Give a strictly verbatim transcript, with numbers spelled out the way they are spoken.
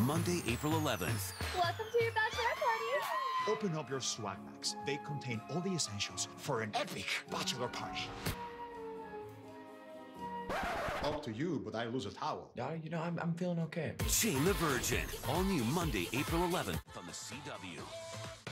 Monday, April eleventh. Welcome to your bachelorette party. Open up your swag bags. They contain all the essentials for an epic bachelor party. Up to you, but I lose a towel. Yeah, you know, I'm, I'm feeling okay. Jane the Virgin. All new Monday, April eleventh on the C W.